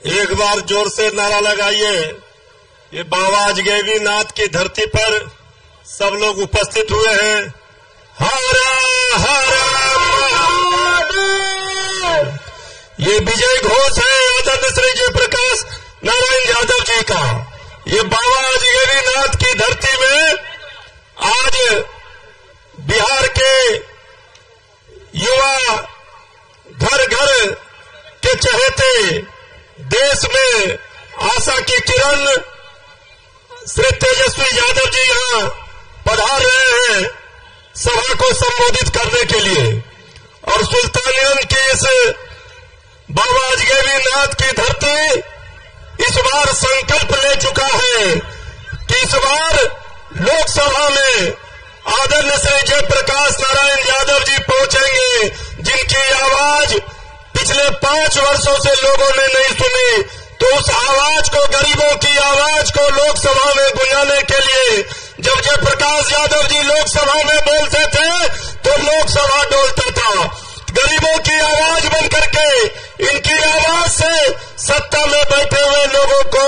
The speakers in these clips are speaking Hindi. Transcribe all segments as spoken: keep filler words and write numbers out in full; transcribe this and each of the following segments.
एक बार जोर से नारा लगाइए। ये बाबा अजगैबी नाथ की धरती पर सब लोग उपस्थित हुए हैं। हरा हरा महादेव। ये विजय घोष है आदरणीय श्री जयप्रकाश नारायण यादव जी का। ये बाबा अजगैबी नाथ की धरती में आज बिहार के युवा घर घर के चहेते, देश में आशा की किरण श्री तेजस्वी यादव जी यहां पधार रहे हैं सभा को संबोधित करने के लिए। और सुल्तानियन की इस बाबा अजगैबी नाथ की धरती इस बार संकल्प ले चुका है कि इस बार लोकसभा में आदरणीय श्री जयप्रकाश नारायण यादव जी पहुंचेंगे, जिनकी आवाज पिछले पांच वर्षों से लोगों ने नहीं सुनी। तो उस आवाज को, गरीबों की आवाज को लोकसभा में गुंजाने के लिए जब जयप्रकाश यादव जी लोकसभा में बोलते थे तो लोकसभा डोलता था। गरीबों की आवाज बन करके इनकी आवाज से सत्ता में बैठे हुए लोगों को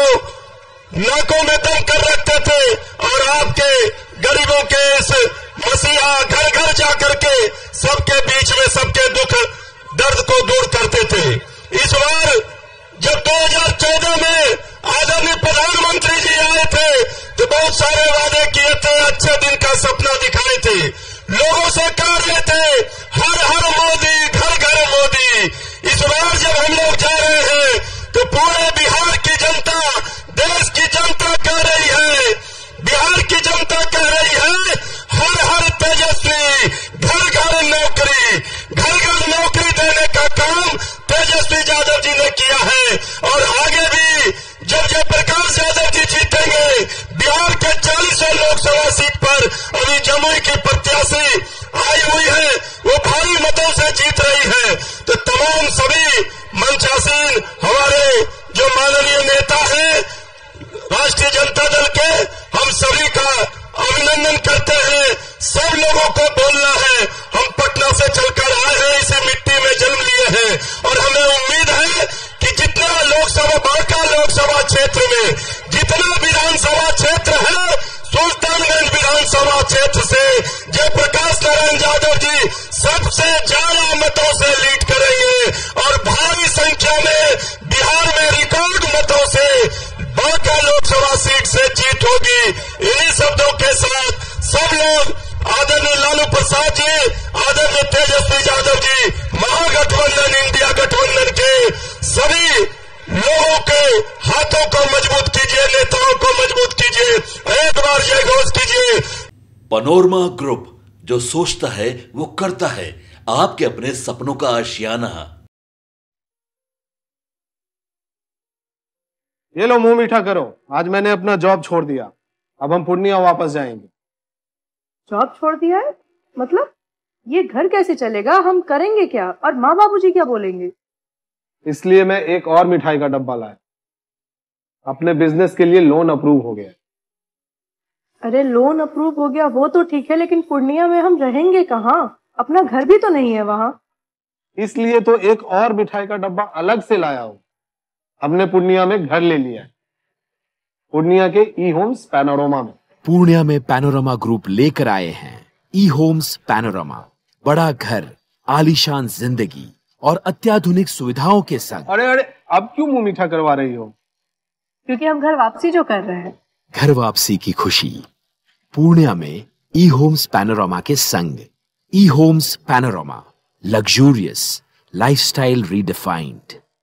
नाकों में दम कर रखते थे और आपके गरीबों के इस मसीहा घर घर जाकर के सबके बीच में सबके दुख दर्द को दूर करते थे। इस बार जब दो हज़ार चौदह में आदरणीय प्रधानमंत्री जी आए थे तो बहुत सारे वादे किए थे, अच्छे दिन का सपना दिखाए थे, लोगों से कह रहे थे हर हर मोदी, घर घर मोदी। इस बार जब हम लोग जा रहे हैं तो पूरे बिहार की जनता, देश की जनता कह रही है, बिहार की जनता कह रही है हर हर तेजस्वी, घर घर नौकरी, घर घर नौकरी देने का काम तेजस्वी यादव जी ने किया है। और आगे भी जब जयप्रकाश यादव जी जीतेंगे, बिहार के चालीसों लोकसभा सीट पर अभी जमुई की प्रत्याशी आई हुई है, वो भारी मतों से जीत रही है। तो तमाम सभी मंचासीन हमारे जो माननीय नेता हैं राष्ट्रीय जनता दल के, हम सभी का अभिनंदन करते हैं। सब लोगों को बोलना है, हम पटना से चलकर आए हैं, इसी मिट्टी में जन्म लिए हैं और हमें उम्मीद है कि जितना लोकसभा, बांका लोकसभा क्षेत्र में जितना विधानसभा क्षेत्र है, सुल्तानगंज विधानसभा क्षेत्र से जयप्रकाश नारायण यादव जी सबसे ज्यादा मतों से लीड करेंगे और भारी संख्या में बिहार में रिकॉर्ड मतों से बांका लोकसभा सीट से जीत होगी। इन्हीं शब्दों के साथ सब लोग आदरणीय लालू प्रसाद जी, आदरणीय तेजस्वी यादव जी, महागठबंधन इंडिया गठबंधन के सभी लोगों के हाथों को मजबूत कीजिए, नेताओं को मजबूत कीजिए, एक बार जय घोष कीजिए। पैनोरमा ग्रुप, जो सोचता है वो करता है, आपके अपने सपनों का आशियाना। ये लो मुंह मीठा करो, आज मैंने अपना जॉब छोड़ दिया, अब हम पूर्णिया वापस जाएंगे। जॉब छोड़ दिया है? मतलब ये घर कैसे चलेगा, हम करेंगे क्या और माँ बाबूजी क्या बोलेंगे? इसलिए मैं एक और मिठाई का डब्बा लाया, अपने बिजनेस के लिए लोन अप्रूव हो गया। अरे लोन अप्रूव हो गया वो तो ठीक है, लेकिन पूर्णिया में हम रहेंगे कहाँ? अपना घर भी तो नहीं है वहां। इसलिए तो एक और मिठाई का डब्बा अलग से लाया हूं। हमने पूर्णिया में घर ले लिया है, पूर्णिया के ई होम्स पैनोरमा में। पूर्णिया में पैनोरमा ग्रुप लेकर आए हैं ई होम्स पैनोरमा, बड़ा घर, आलीशान जिंदगी और अत्याधुनिक सुविधाओं के संग। अरे अरे अब क्यों मुंह मीठा करवा रही हो? क्योंकि हम घर वापसी जो कर रहे हैं। घर वापसी की खुशी पूर्णिया में ई होम्स पैनोरमा के संग। ई homes panorama, luxurious lifestyle redefined.